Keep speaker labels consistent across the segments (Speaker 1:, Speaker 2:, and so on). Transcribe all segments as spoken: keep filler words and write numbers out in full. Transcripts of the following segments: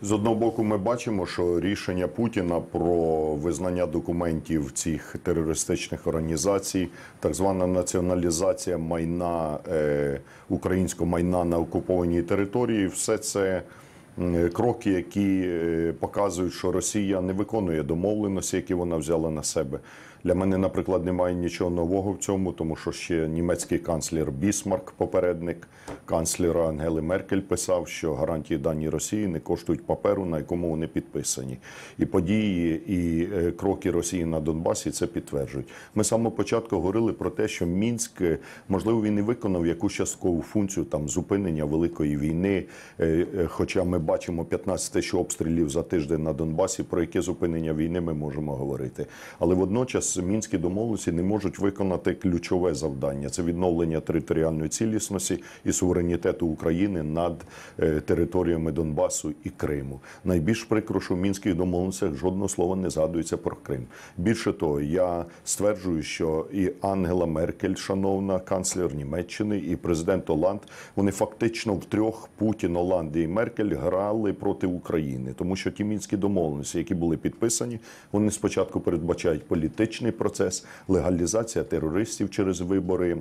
Speaker 1: З одного боку, ми бачимо, що рішення Путіна про визнання документів цих терористичних організацій, так звана націоналізація майна, е, українського майна на окупованій території, все це кроки, які показують, що Росія не виконує домовленості, які вона взяла на себе. Для мене, наприклад, немає нічого нового в цьому, тому що ще німецький канцлер Бісмарк, попередник канцлера Ангели Меркель, писав, що гарантії дані Росії не коштують паперу, на якому вони підписані. І події, і кроки Росії на Донбасі це підтверджують. Ми з самого початку говорили про те, що Мінськ, можливо, він і виконав якусь часткову функцію там зупинення великої війни, хоча ми бачимо п'ятнадцять тисяч обстрілів за тиждень на Донбасі, про яке зупинення війни ми можемо говорити. Але водночас мінські домовленості не можуть виконати ключове завдання – це відновлення територіальної цілісності і суверенітету України над територіями Донбасу і Криму. Найбільш прикро, що в мінських домовленостях жодного слова не згадується про Крим. Більше того, я стверджую, що і Ангела Меркель, шановна канцлер Німеччини, і президент Оланд, вони фактично втрьох, Путін, Оланд і Меркель, грали проти України. Тому що ті мінські домовленості, які були підписані, вони спочатку передбачають політичний процес, легалізація терористів через вибори,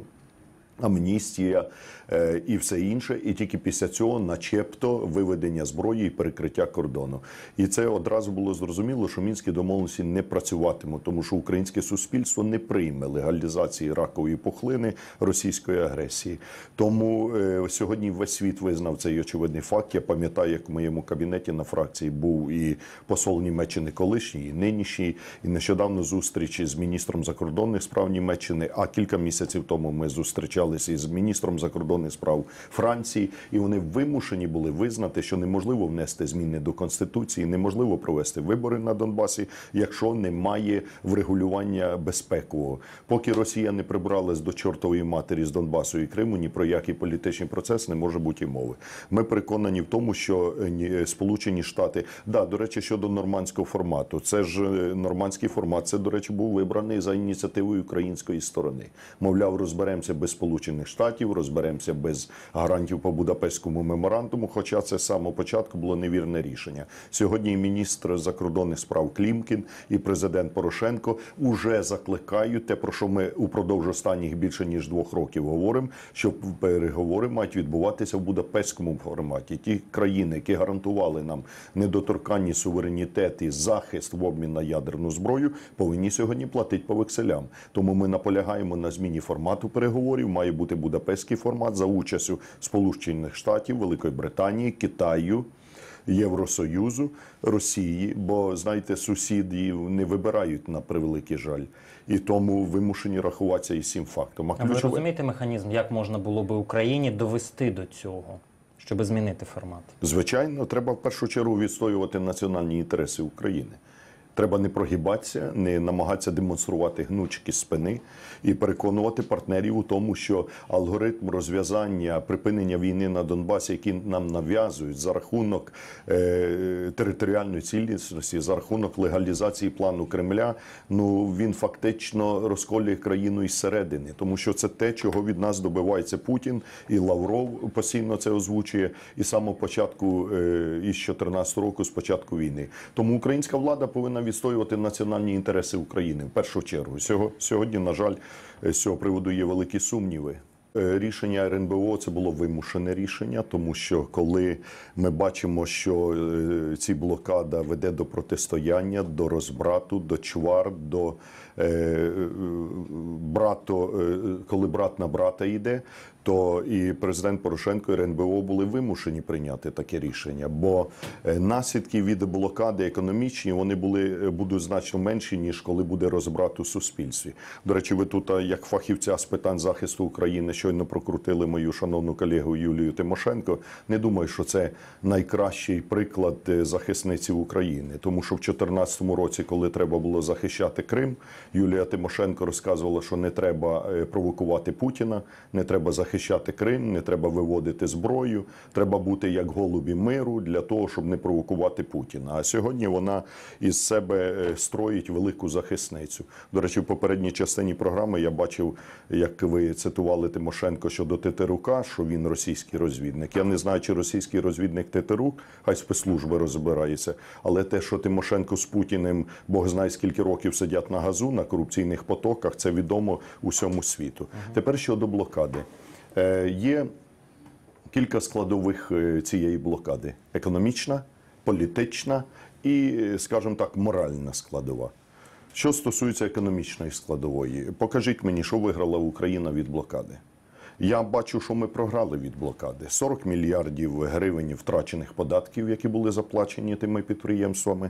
Speaker 1: амністія е, і все інше, і тільки після цього начебто виведення зброї і перекриття кордону. І це одразу було зрозуміло, що мінські домовленості не працюватимуть, тому що українське суспільство не прийме легалізації ракової пухлини російської агресії. Тому е, сьогодні весь світ визнав цей очевидний факт. Я пам'ятаю, як в моєму кабінеті на фракції був і посол Німеччини колишній, і нинішній, і нещодавно зустрічі з міністром закордонних справ Німеччини, а кілька місяців тому ми зустрічали із міністром закордонних справ Франції, і вони вимушені були визнати, що неможливо внести зміни до Конституції, неможливо провести вибори на Донбасі, якщо немає врегулювання безпекового. Поки Росія не прибралась до чортової матері з Донбасу і Криму, ні про який політичний процес не може бути і мови. Ми переконані в тому, що Сполучені Штати, да, до речі, щодо нормандського формату, це ж нормандський формат, це, до речі, був вибраний за ініціативою української сторони. Мовляв, розберемося без Сполучених Штатів, розберемося без гарантів по Будапештському меморандуму, хоча це з самого початку було невірне рішення. Сьогодні і міністр закордонних справ Клімкін, і президент Порошенко уже закликають те, про що ми упродовж останніх більше ніж двох років говоримо, що переговори мають відбуватися в Будапештському форматі. Ті країни, які гарантували нам недоторканність, суверенітет і захист в обмін на ядерну зброю, повинні сьогодні платити по векселям. Тому ми наполягаємо на зміні формату переговорів. Має бути Будапештський формат за участю Сполучених Штатів, Великої Британії, Китаю, Євросоюзу, Росії, бо, знаєте, сусідів не вибирають, на превеликий жаль. І тому вимушені рахуватися із цим фактом. А
Speaker 2: а ви розумієте механізм, як можна було би Україні довести до цього, щоб змінити формат?
Speaker 1: Звичайно, треба в першу чергу відстоювати національні інтереси України. Треба не прогибатися, не намагатися демонструвати гнучки спини і переконувати партнерів у тому, що алгоритм розв'язання, припинення війни на Донбасі, які нам нав'язують за рахунок е, територіальної цілісності, за рахунок легалізації плану Кремля, ну він фактично розколює країну із середини. Тому що це те, чого від нас добивається Путін, і Лавров постійно це озвучує, і з самого початку, е, із чотирнадцятого року, з початку війни. Тому українська влада повинна відстоювати національні інтереси України в першу чергу. Сьогодні, на жаль, з цього приводу є великі сумніви. Рішення ер ен бе о – це було вимушене рішення, тому що коли ми бачимо, що ці блокада веде до протистояння, до розбрату, до чвар, до е, брато, коли брат на брата йде, то і президент Порошенко, і ер ен бе о були вимушені прийняти таке рішення, бо наслідки від блокади економічні, вони були, будуть значно менші, ніж коли буде розбрат у суспільстві. До речі, ви тут, як фахівця з питань захисту України, щойно прокрутили мою шановну колегу Юлію Тимошенко. Не думаю, що це найкращий приклад захисниці України, тому що в дві тисячі чотирнадцятому році, коли треба було захищати Крим, Юлія Тимошенко розказувала, що не треба провокувати Путіна, не треба захищати захищати Крим, не треба виводити зброю, треба бути як голубі миру для того, щоб не провокувати Путіна. А сьогодні вона із себе строїть велику захисницю. До речі, в попередній частині програми я бачив, як ви цитували Тимошенко щодо Тетерука, що він російський розвідник. Я не знаю, чи російський розвідник Тетерук, хай спецслужби розбираються, але те, що Тимошенко з Путіним, Бог знає скільки років сидять на газу, на корупційних потоках, це відомо усьому світу. Uh-huh. Тепер щодо блокади. Е, є кілька складових цієї блокади. Економічна, політична і, скажімо так, моральна складова. Що стосується економічної складової, покажіть мені, що виграла Україна від блокади. Я бачу, що ми програли від блокади. сорок мільярдів гривень втрачених податків, які були заплачені тими підприємствами.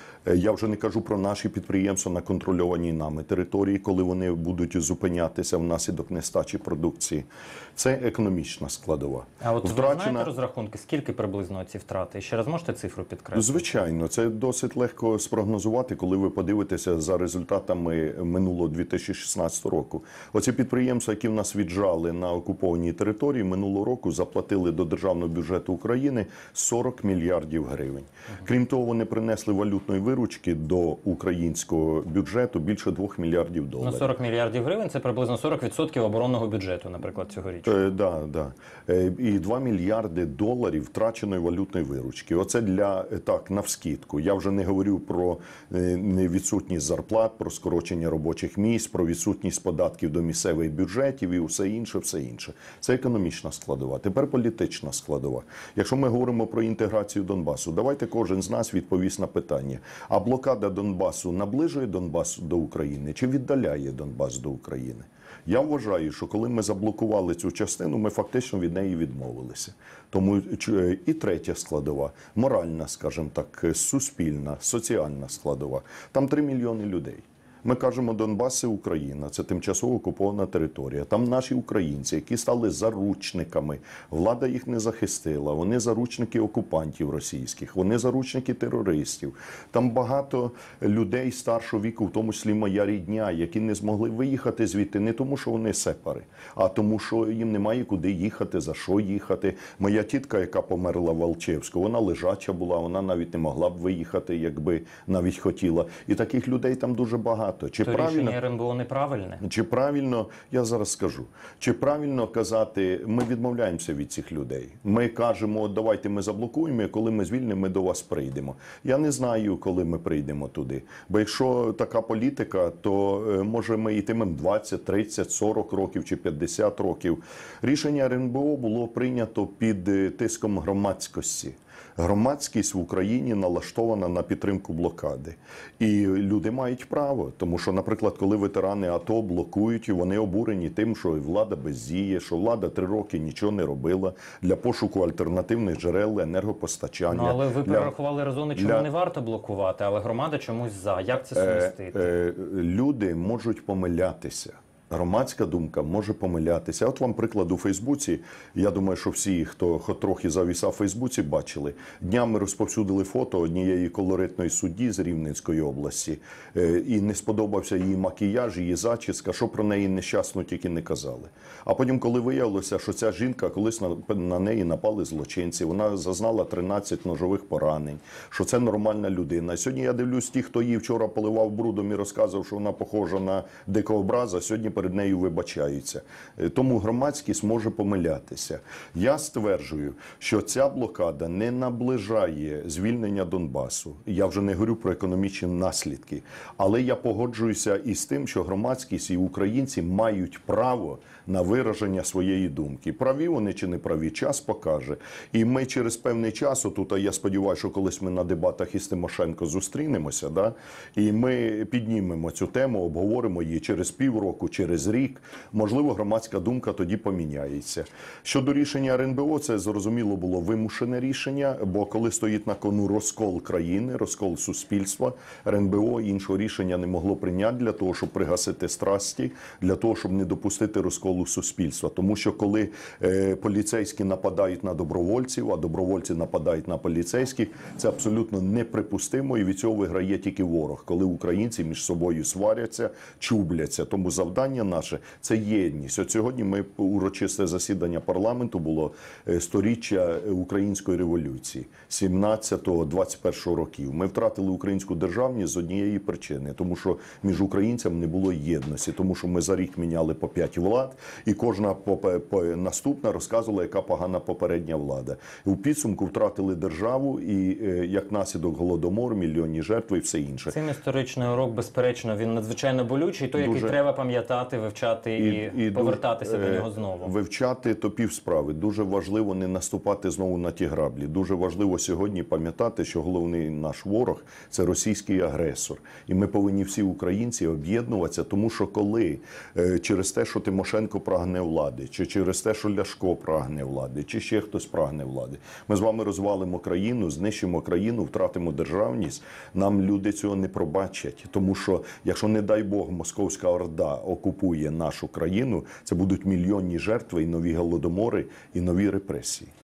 Speaker 1: Я вже не кажу про наші підприємства на контрольованій нами території, коли вони будуть зупинятися внаслідок нестачі продукції. Це економічна складова.
Speaker 2: А от
Speaker 1: Втрачена...
Speaker 2: ви знаєте розрахунки, скільки приблизно ці втрати? Ще раз можете цифру підкреслити?
Speaker 1: Звичайно, це досить легко спрогнозувати, коли ви подивитеся за результатами минулого дві тисячі шістнадцятого року. Оці підприємства, які в нас віджали на окупованій території, минулого року заплатили до державного бюджету України сорок мільярдів гривень. Угу. Крім того, вони принесли валютної виручки до українського бюджету більше двох мільярдів доларів.
Speaker 2: Ну, сорок мільярдів гривень – це приблизно сорок відсотків оборонного бюджету, наприклад, цьогоріч.
Speaker 1: Так, да, да. е, і два мільярди доларів втраченої валютної виручки. Оце для, так, навскідку. Я вже не говорю про е, відсутність зарплат, про скорочення робочих місць, про відсутність податків до місцевих бюджетів і все інше, все інше. Це економічна складова. Тепер політична складова. Якщо ми говоримо про інтеграцію Донбасу, давайте кожен з нас відповість на питання. А блокада Донбасу наближує Донбас до України чи віддаляє Донбас до України? Я вважаю, що коли ми заблокували цю частину, ми фактично від неї відмовилися. Тому і третя складова, моральна, скажімо так, суспільна, соціальна складова. Там три мільйони людей. Ми кажемо, Донбас – це Україна, це тимчасово окупована територія. Там наші українці, які стали заручниками. Влада їх не захистила, вони заручники окупантів російських, вони заручники терористів. Там багато людей старшого віку, в тому числі моя рідня, які не змогли виїхати звідти не тому, що вони сепари, а тому, що їм немає куди їхати, за що їхати. Моя тітка, яка померла в Алчевську, вона лежача була, вона навіть не могла б виїхати, якби навіть хотіла. І таких людей там дуже багато. Чи
Speaker 2: то
Speaker 1: правильно,
Speaker 2: рішення РНБО неправильне?
Speaker 1: Чи правильно, я зараз скажу, чи правильно казати, ми відмовляємося від цих людей. Ми кажемо, давайте ми заблокуємо, і коли ми звільнимо, ми до вас прийдемо. Я не знаю, коли ми прийдемо туди. Бо якщо така політика, то може ми йтимемо двадцять, тридцять, сорок років чи п'ятдесят років. Рішення РНБО було прийнято під тиском громадськості. Громадськість в Україні налаштована на підтримку блокади. І люди мають право. Тому що, наприклад, коли ветерани АТО блокують, вони обурені тим, що влада бездіє, що влада три роки нічого не робила для пошуку альтернативних джерел енергопостачання.
Speaker 2: Ну, але ви
Speaker 1: для...
Speaker 2: перерахували резони, чому
Speaker 1: для...
Speaker 2: не варто блокувати, але громада чомусь за. Як це сумістити?
Speaker 1: Е, е, люди можуть помилятися. Громадська думка може помилятися. От вам приклад у Фейсбуці. Я думаю, що всі, хто хоч трохи завісав у Фейсбуці, бачили. Днями розповсюдили фото однієї колоритної судді з Рівненської області. І не сподобався її макіяж, її зачіска, що про неї нещасно тільки не казали. А потім, коли виявилося, що ця жінка, колись на, на неї напали злочинці, вона зазнала тринадцять ножових поранень, що це нормальна людина. Сьогодні я дивлюсь, ті, хто її вчора поливав брудом і розказував, що вона похожа на дикообраза, сьогодні перед нею вибачаються. Тому громадськість може помилятися. Я стверджую, що ця блокада не наближає звільнення Донбасу. Я вже не говорю про економічні наслідки. Але я погоджуюся із тим, що громадськість і українці мають право на вираження своєї думки. Праві вони чи не праві, час покаже. І ми через певний час, отут, я сподіваюся, що колись ми на дебатах із Тимошенко зустрінемося, да? І ми піднімемо цю тему, обговоримо її через півроку, через рік. Можливо, громадська думка тоді поміняється. Щодо рішення РНБО, це, зрозуміло, було вимушене рішення, бо коли стоїть на кону розкол країни, розкол суспільства, РНБО іншого рішення не могло прийняти для того, щоб пригасити страсті, для того, щоб не допустити розколу суспільства. Тому що коли е, поліцейські нападають на добровольців, а добровольці нападають на поліцейських, це абсолютно неприпустимо, і від цього виграє тільки ворог, коли українці між собою сваряться, чубляться. Тому завдання завдання наше – це єдність. От сьогодні ми урочисте засідання парламенту було е, сторіччя української революції сімнадцятого-двадцять першого років. Ми втратили українську державність з однієї причини, тому що між українцями не було єдності, тому що ми за рік міняли по п'ять влад, і кожна по, по, наступна розказувала, яка погана попередня влада. У підсумку втратили державу і е, як наслідок голодомор, мільйонні жертви і все інше.
Speaker 2: Цим історичний урок, безперечно, він надзвичайно болючий, той, який
Speaker 1: Дуже.
Speaker 2: треба пам'ятати, вивчати і, і повертатися
Speaker 1: дуже,
Speaker 2: до
Speaker 1: е,
Speaker 2: нього знову.
Speaker 1: Вивчати то півсправи. Дуже важливо не наступати знову на ті граблі. Дуже важливо сьогодні пам'ятати, що головний наш ворог – це російський агресор. І ми повинні всі українці об'єднуватися, тому що коли е, через те, що Тимошенко прагне влади, чи через те, що Ляшко прагне влади, чи ще хтось прагне влади, ми з вами розвалимо країну, знищимо країну, втратимо державність, нам люди цього не пробачать. Тому що, якщо, не дай Бог, Московська Орда окупує нашу країну, це будуть мільйонні жертви і нові голодомори, і нові репресії.